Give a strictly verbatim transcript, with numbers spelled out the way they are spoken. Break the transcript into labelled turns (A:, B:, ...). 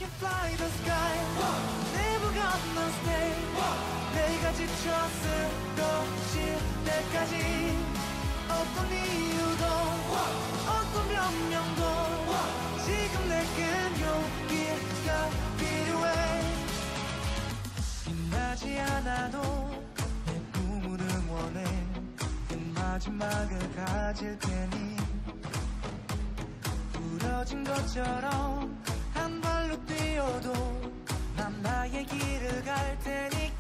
A: can fly the sky. Never gonna stay. 내가 지쳐 쓰러질 때까지 어떤 이유도 어떤 변명도 지금 내겐 용기가 필요해. 빛나지 않아도 내 꿈을 응원해. 그 마지막을 가질 테니 부러진 것처럼 한 발로 뛰어도 난 나의 길을 갈 테니까.